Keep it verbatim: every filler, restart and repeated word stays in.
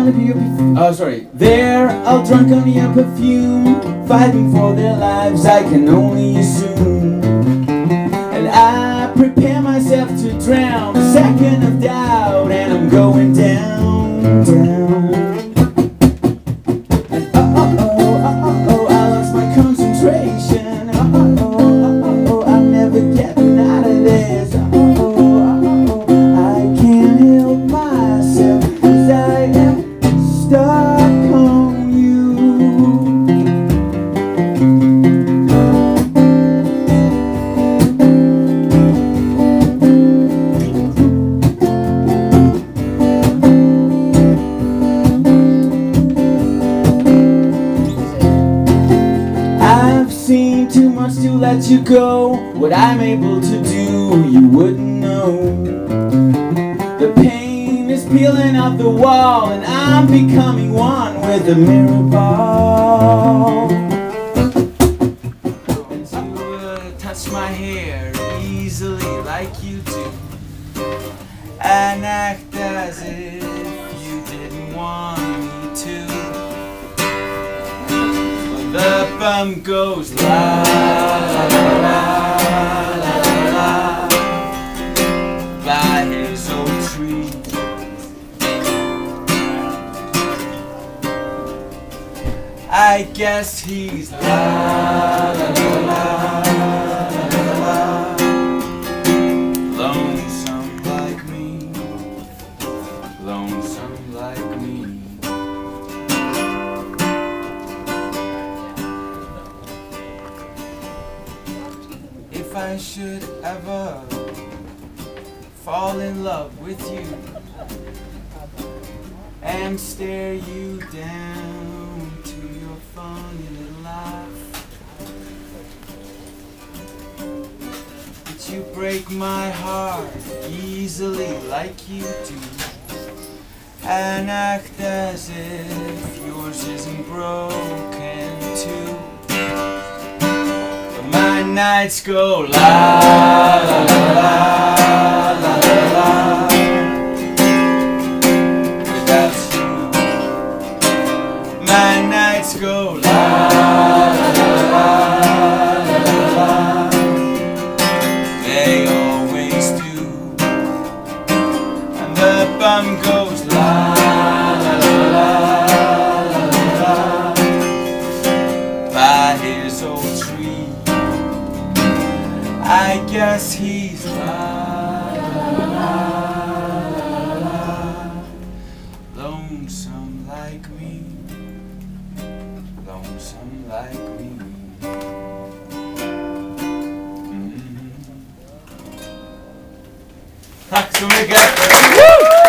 on your perfume. Oh, sorry. They're all drunk on your perfume, fighting for their lives, I can only assume. And I prepare myself to drown, a second of doubt, and I'm going down, down. And oh, oh, oh, oh, oh, I lost my concentration. Oh, oh, oh, oh, oh, I'm never getting out of this. Oh, oh, oh, oh, I can't help myself, 'cause I am stuck on you. I've seen too much to let you go. What I'm able to do, you wouldn't know. The pain is peeling off the wall, and I'm becoming one with the mirror ball. And you uh, touch my hair easily like you do, and act as if you didn't want me to. The bum goes la la la la la la la by his old tree. I guess he's la la la la la la lonesome like me, lonesome like me. If I should ever fall in love with you and stare you down to your funny little laugh, but you break my heart easily like you do, and act as if yours isn't broken too. My nights go la la la la la la la without you. My nights go la la la la la la. They always do. And the bum goes la la la la la la by his old tree. I guess he's la la la la la lonesome like me, lonesome like me. Mm-hmm. Tack så mycket!